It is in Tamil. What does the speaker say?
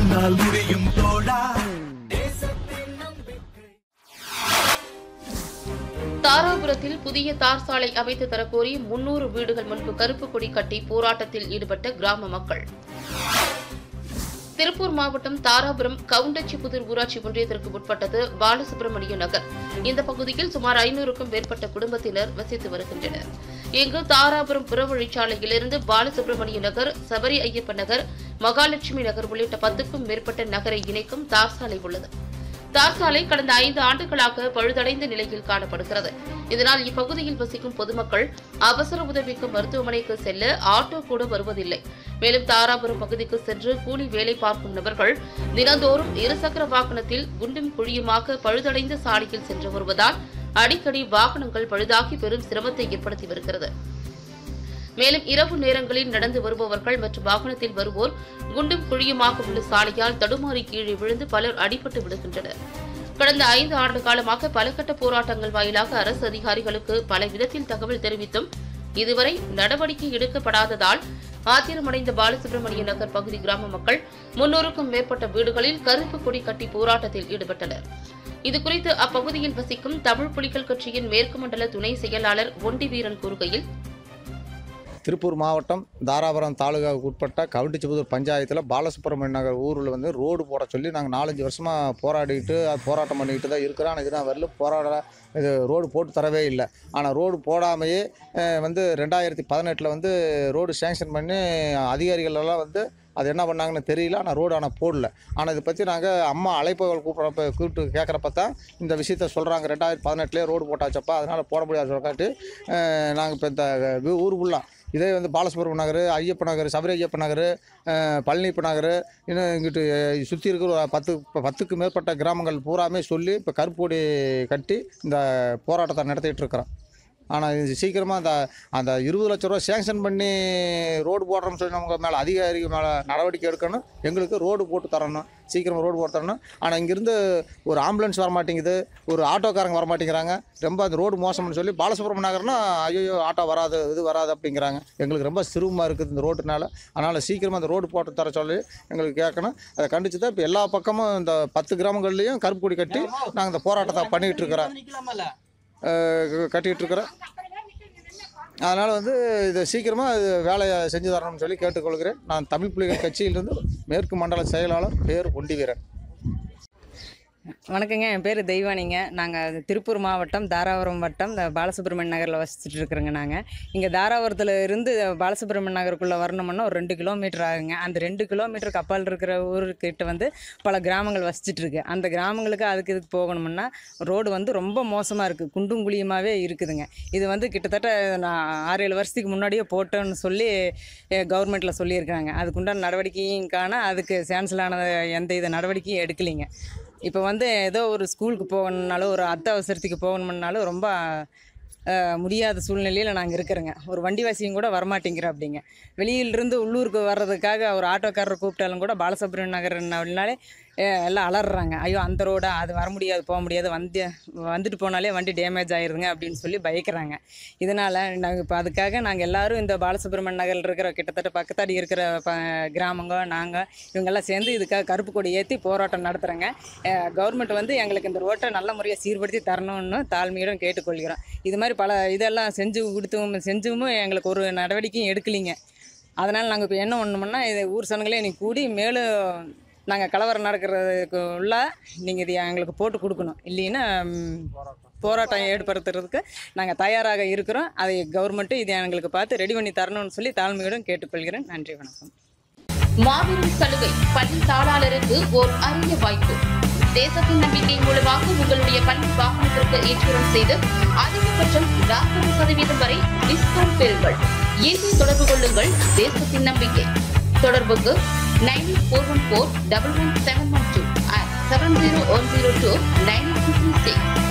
உன்னால் முடியும் தோழா. தாராபுரத்தில் புதிய தார் சாலை அமைத்து தரக்கோரி 300 வீடுகள் முன்பு கருப்பு கொடி கட்டி போராட்டத்தில் ஈடுபட்ட கிராம மக்கள். திருப்பூர் மாவட்டம் தாராபுரம் கவுண்டச்சிபுதூர் ஊராட்சி ஒன்றியத்திற்கு உட்பட்டது பாலசுப்ரமணிய நகர். இந்த பகுதியில் சுமார் 500க்கும் மேற்பட்ட குடும்பத்தினர் வசித்து வருகின்றனர். இங்கு தாராபுரம் புறவழிச்சாலையிலிருந்து பாலசுப்ரமணிய நகர், சபரி ஐயப்பன் நகர், மகாலட்சுமி நகர் உள்ளிட்ட 10க்கும் மேற்பட்ட நகரை இணைக்கும் தார் சாலை உள்ளது. தார் சாலை கடந்த 5 ஆண்டுகளாக பழுதடைந்த நிலையில் காணப்படுகிறது. இதனால் இப்பகுதியில் வசிக்கும் பொதுமக்கள் அவசர உதவிக்கு மருத்துவமனைக்கு செல்ல ஆட்டோ கூட வருவதில்லை. மேலும் தாராபுரம் பகுதிக்கு சென்று கூலி வேலை பார்க்கும் நபர்கள் தினந்தோறும் இருசக்கர வாகனத்தில் குண்டும் குழியுமாக பழுதடைந்த சாலையில் சென்று வருவதால் அடிக்கடி வாகனங்கள் பழுதாகி பெரும் சிரமத்தை ஏற்படுத்தி வருகிறது. மேலும் இரவு நேரங்களில் நடந்து வருபவர்கள் மற்றும் வாகனத்தில் வருவோர் குண்டும் குழியுமாக உள்ள சாலையால் தடுமாறி கீழே விழுந்து பலர் அடிபட்டு விடுகின்றனர். கடந்த 5 ஆண்டு காலமாக பல கட்ட போராட்டங்கள் வாயிலாக அரசு அதிகாரிகளுக்கு பல விதத்தில் தகவல் தெரிவித்தும் இதுவரை நடவடிக்கை எடுக்கப்படாததால் ஆத்திரமடைந்த பாலசுப்ரமணிய நகர் பகுதி கிராம மக்கள் 300க்கும் மேற்பட்ட வீடுகளில் கருப்பு கொடி கட்டி போராட்டத்தில் ஈடுபட்டனர். இதுகுறித்து அப்பகுதியில் வசிக்கும் தமிழ் புலிகள் கட்சியின் மேற்கு மண்டல துணை செயலாளர் ஒண்டி வீரன் கூறுகையில், திருப்பூர் மாவட்டம் தாராபுரம் தாலுகாவுக்கு உட்பட்ட கவுண்டச்சிபுதூர் பஞ்சாயத்தில் பாலசுப்ரமணிய நகர் ஊரில் வந்து ரோடு போட சொல்லி நாங்கள் 4-5 வருஷமாக போராட்டம் பண்ணிக்கிட்டு தான் இருக்கிறோம். ஆனால் இதுதான் வரல இது ரோடு போட்டு தரவே இல்லை. ஆனால் ரோடு போடாமையே வந்து 2018 வந்து ரோடு சேங்ஷன் பண்ணி அதிகாரிகளெல்லாம் வந்து அது என்ன பண்ணாங்கன்னு தெரியல. ஆனால் ரோடு போடல. ஆனால் இதை பற்றி நாங்கள் அம்மா அழைப்புகள் கூப்பிட்டு கேட்குறப்ப தான் இந்த விஷயத்த சொல்கிறாங்க. 2018 ரோடு போட்டாச்சப்பா, அதனால் போட முடியாது சொல்லிட்டு நாங்கள் இப்போ இந்த ஊருக்குள்ளே இதே வந்து பாலசுப்ரமணிய நகர், ஐயப்பன் நகர், சபரி ஐயப்பன் நகர், பழனிப்ப நகர், இன்னும் இங்கிட்டு சுற்றி இருக்கிற 10க்கும் மேற்பட்ட கிராமங்கள் பூராமே சொல்லி இப்போ கருப்பு கொடி கட்டி இந்த போராட்டத்தை நடத்திட்டு இருக்கிறோம். ஆனால் இது சீக்கிரமாக அந்த 20 லட்ச ரூபா சேங்ஷன் பண்ணி ரோடு போடுறோம்னு சொல்லி நமக்கு மேலே அதிகாரிகள் மேலே நடவடிக்கை எடுக்கணும். எங்களுக்கு ரோடு போட்டு தரணும், சீக்கிரமாக ரோடு போட்டு தரணும். ஆனால் இங்கேருந்து ஒரு ஆம்புலன்ஸ் வரமாட்டேங்குது, ஒரு ஆட்டோக்காரங்க வரமாட்டேங்கிறாங்க. ரொம்ப அந்த ரோடு மோசம்னு சொல்லி பாலசுப்ரமணிய நகர்னா ஐயோ ஆட்டோ வராது, இது வராது அப்படிங்கிறாங்க. எங்களுக்கு ரொம்ப சிரமமாக இருக்குது இந்த ரோட்டுனால. அதனால் சீக்கிரமாக அந்த ரோடு போட்டு தர சொல்லி எங்களுக்கு கேட்கணும். அதை கண்டித்து தான் இப்போ எல்லா பக்கமும் இந்த 10 கிராமங்கள்லேயும் கருப்பு கொடி கட்டி நாங்கள் இந்த போராட்டத்தை பண்ணிகிட்டு இருக்கிறோம். அதனால் வந்து இதை சீக்கிரமாக இது வேலையை செஞ்சு தரணும்னு சொல்லி கேட்டுக்கொள்கிறேன். நான் தமிழ் புலிகள் கட்சியிலிருந்து மேற்கு மண்டல செயலாளர் பேர் ஒண்டி வீரன். வணக்கங்க, என் பேர் தெய்வானிங்க. நாங்கள் திருப்பூர் மாவட்டம் தாராபுரம் வட்டம் இந்த பாலசுப்ரமணிய நகரில் வசிச்சுட்டு இருக்கிறோங்க. நாங்கள் இங்கே தாராபுரத்தில் இருந்து பாலசுப்ரமணிய நகருக்குள்ளே வரணும்னா ஒரு 2 கிலோமீட்டர் ஆகுங்க. அந்த 2 கிலோமீட்டருக்கு அப்பால் இருக்கிற ஊருக்கிட்ட வந்து பல கிராமங்கள் வசிச்சுட்டு இருக்கு. அந்த கிராமங்களுக்கு இதுக்கு போகணும்னா ரோடு வந்து ரொம்ப மோசமாக இருக்குது, குண்டும் குழியுமாகவே இருக்குதுங்க. இது வந்து கிட்டத்தட்ட நான் 6-7 வருஷத்துக்கு முன்னாடியே போட்டோன்னு சொல்லி கவர்மெண்ட்டில் சொல்லியிருக்காங்க. அதுக்குண்டான நடவடிக்கையும் காண அதுக்கு கேன்சலான எந்த நடவடிக்கையும் எடுக்கலைங்க. இப்போ வந்து ஏதோ ஒரு ஸ்கூலுக்கு போகணுன்னாலும் ஒரு அத்தியாவசரத்துக்கு போகணும்னாலும் ரொம்ப முடியாத சூழ்நிலையில் நாங்கள் இருக்கிறோங்க. ஒரு வண்டி வசதியும் கூட வரமாட்டேங்கிறோம். அப்படிங்க வெளியிலிருந்து உள்ளூருக்கு வர்றதுக்காக ஒரு ஆட்டோக்காரர் கூப்பிட்டாலும் கூட பாலசுப்ரமணிய நகர்னாலே எல்லாம் அலறாங்க. ஐயோ அந்த ரோடா, அது வர முடியாது, போக முடியாது, வந்துட்டு போனாலே வண்டி டேமேஜ் ஆயிருதுங்க அப்படின்னு சொல்லி பயக்கிறாங்க. இதனால் நாங்கள் இப்போ அதுக்காக நாங்கள் எல்லோரும் இந்த பாலசுப்ரமணிய நகரில் இருக்கிற கிட்டத்தட்ட பக்கத்தாடி இருக்கிற கிராமங்க நாங்கள் இவங்கெல்லாம் சேர்ந்து இதுக்காக கருப்பு கொடி ஏற்றி போராட்டம் நடத்துகிறோங்க. கவர்மெண்ட் வந்து எங்களுக்கு இந்த ரோட்டை நல்ல முறையாக சீர்படுத்தி தரணும்னு தாழ்மையிடம் கேட்டுக்கொள்கிறோம். இது மாதிரி பல இதெல்லாம் செஞ்சும் எங்களுக்கு ஒரு நடவடிக்கையும் எடுக்கலிங்க. அதனால் நாங்கள் இப்போ என்ன பண்ணோம்னா இது ஊர் சனங்களே இன்னைக்கு கூடி மேலும் நாங்கள் கலவரம் நடக்கிறதுக்கு உள்ள நீங்கள் இது எங்களுக்கு போட்டு கொடுக்கணும். இல்லைன்னா போராட்டம் ஏற்படுத்துறதுக்கு நாங்கள் தயாராக இருக்கிறோம். அதை கவர்மெண்ட்டு இது எங்களுக்கு பார்த்து ரெடி பண்ணி தரணும்னு சொல்லி தாழ்மையுடன் கேட்டுக்கொள்கிறேன். நன்றி, வணக்கம். மாபெரும் சலுகை பள்ளி தாளாளருக்கு ஓர் அரிய வாய்ப்பு. தேசத்தின் நம்பிக்கை மூலமாக உங்களுடைய பள்ளி வாகனத்திற்கு ஏற்றுமதி செய்து அதிகபட்சம் 40% வரை டிஸ்கவுண்ட் பெறுங்கள். இன்று தொடர்பு கொள்ளுங்கள். தேசத்தின் நம்பிக்கை. தொடர்புக்கு 9414 11712 and 70102 9236.